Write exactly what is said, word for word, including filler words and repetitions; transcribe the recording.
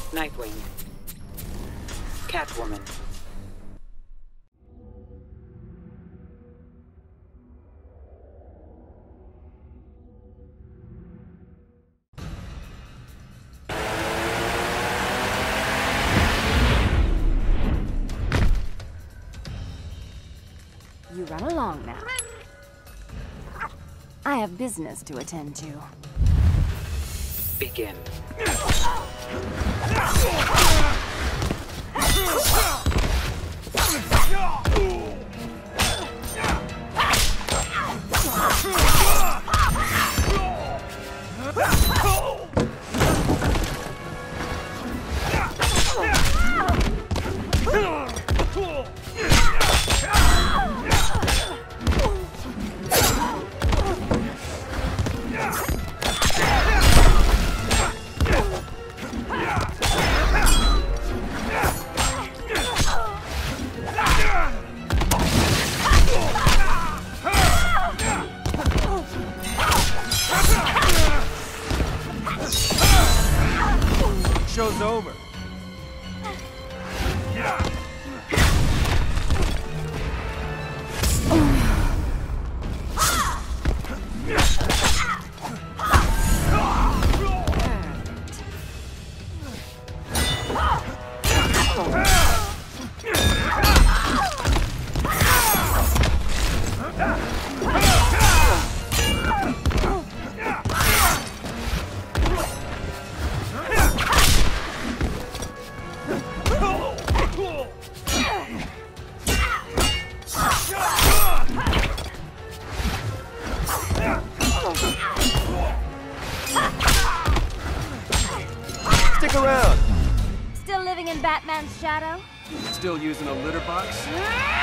Nightwing. Catwoman. You run along now. I have business to attend to. Begin. Show's over. Stick around. Still living in Batman's shadow? Still using a litter box?